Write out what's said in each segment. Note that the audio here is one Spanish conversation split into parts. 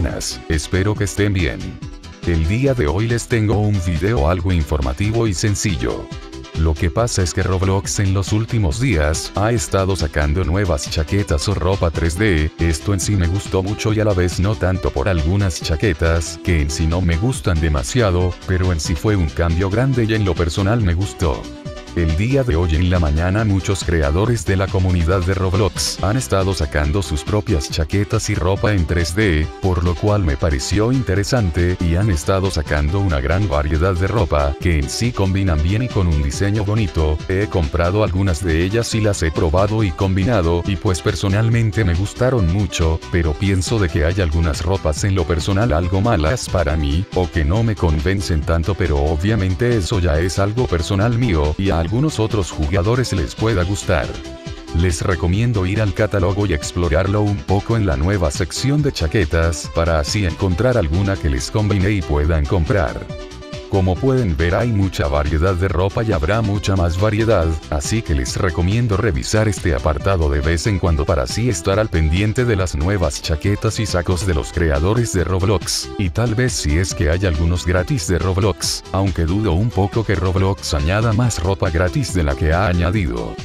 buenas, espero que estén bien. El día de hoy les tengo un video algo informativo y sencillo. Lo que pasa es que Roblox en los últimos días ha estado sacando nuevas chaquetas o ropa 3D, esto en sí me gustó mucho y a la vez no tanto por algunas chaquetas, que en sí no me gustan demasiado, pero en sí fue un cambio grande y en lo personal me gustó. El día de hoy en la mañana muchos creadores de la comunidad de Roblox han estado sacando sus propias chaquetas y ropa en 3D, por lo cual me pareció interesante y han estado sacando una gran variedad de ropa que en sí combinan bien y con un diseño bonito. He comprado algunas de ellas y las he probado y combinado y pues personalmente me gustaron mucho, pero pienso de que hay algunas ropas en lo personal algo malas para mí, o que no me convencen tanto, pero obviamente eso ya es algo personal mío y a algunos otros jugadores les pueda gustar. Les recomiendo ir al catálogo y explorarlo un poco en la nueva sección de chaquetas para así encontrar alguna que les combine y puedan comprar. Como pueden ver hay mucha variedad de ropa y habrá mucha más variedad, así que les recomiendo revisar este apartado de vez en cuando para así estar al pendiente de las nuevas chaquetas y sacos de los creadores de Roblox, y tal vez si es que hay algunos gratis de Roblox, aunque dudo un poco que Roblox añada más ropa gratis de la que ha añadido.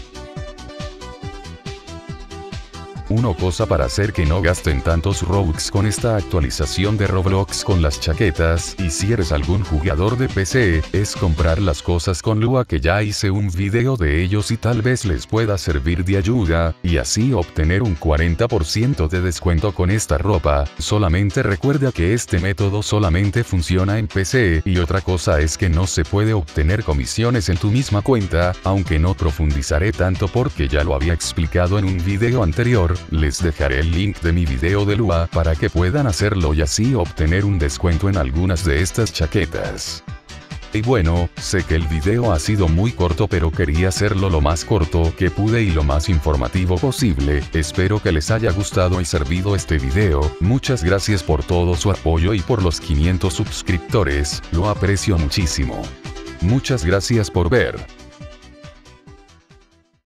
Una cosa para hacer que no gasten tantos Robux con esta actualización de Roblox con las chaquetas, y si eres algún jugador de PC, es comprar las cosas con Lua, que ya hice un video de ellos y tal vez les pueda servir de ayuda, y así obtener un 40% de descuento con esta ropa. Solamente recuerda que este método solamente funciona en PC, y otra cosa es que no se puede obtener comisiones en tu misma cuenta, aunque no profundizaré tanto porque ya lo había explicado en un video anterior. Les dejaré el link de mi video de Lua para que puedan hacerlo y así obtener un descuento en algunas de estas chaquetas. Y bueno, sé que el video ha sido muy corto, pero quería hacerlo lo más corto que pude y lo más informativo posible. Espero que les haya gustado y servido este video. Muchas gracias por todo su apoyo y por los 500 suscriptores, lo aprecio muchísimo. Muchas gracias por ver.